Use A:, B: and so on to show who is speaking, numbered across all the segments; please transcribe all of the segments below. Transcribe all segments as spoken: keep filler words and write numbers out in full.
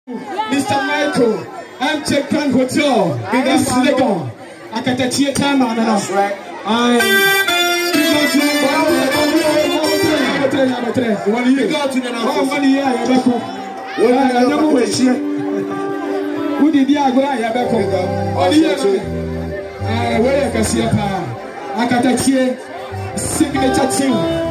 A: Mister Michael, I'm checking hotel. Big up Silicon. Akatakyie time on and off. Right. I. One year. One year. I know which year. Who did you go? I have a call. One year. I wear a cassia. Akatakyie signature team.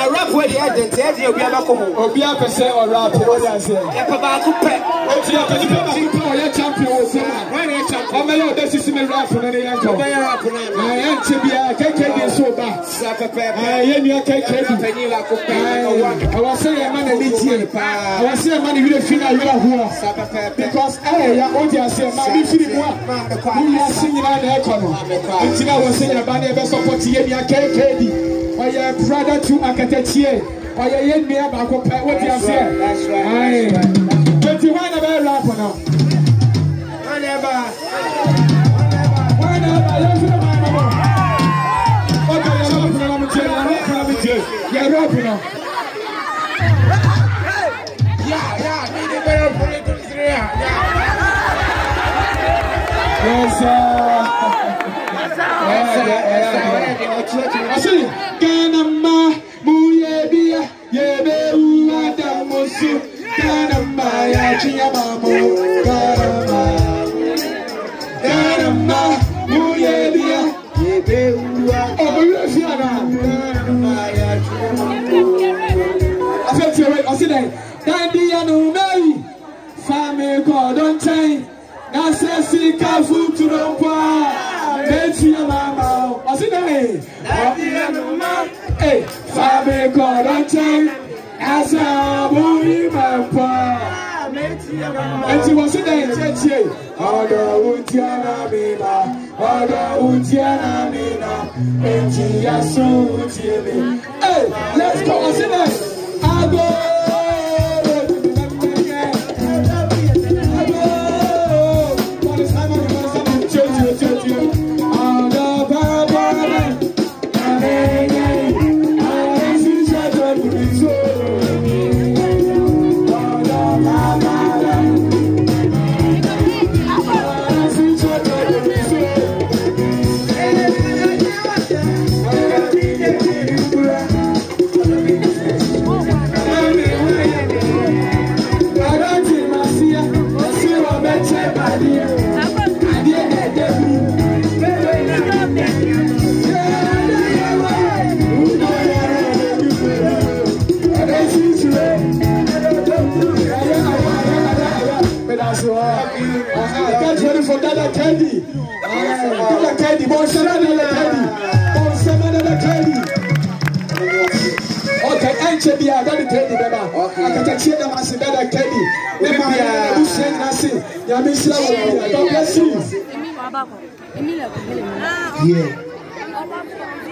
B: a rap where the agent, you be a come.
A: Obia per se or rap, what I say.
B: Papa Coupe.
A: What you are champion? How many of this is in the rap and the uncle? I am to be a cake so bad. I am your cake. I was saying a man in Egypt. I was saying a man in the final because I want to say, my feeling one. We are singing out the economy. Until I was saying about the best opportunity, I can't. Or your brother to Akatakyie, or your young man back up. What you say? That's right. twenty-one of a rap now. Whenever, whenever, you're rapping now. Yeah, yeah, need a better political three. Yes, sir. I see. Ganama, Muyebia, Yebe, Uadamosu, Ganama, Yachiamamu, Ganama, Ganama, Muyebia, Yebe, Uadamosu, Ganama, Yachiamamu. I said to you, I said that, Dandy and Umei, Family called on time, Nassi Kafu to the poor, Betty and Mama, I said that. Hey, Fabi called on time. As a boy, my pa. And she was in the Odo Utiana Mina, Odo Utiana Mina, and she has so Tilly. Hey, let's go. I said that. I go. Get ready for Dada Candy. Dada Candy, Bonsama Dada Candy. Bonsama Dada Candy. Okay, Anche Bia, Dada Candy, Baba. Akatakyie na masi Dada Candy. Nema ya Busen nasi. Ya misla wa. God bless you. Yeah.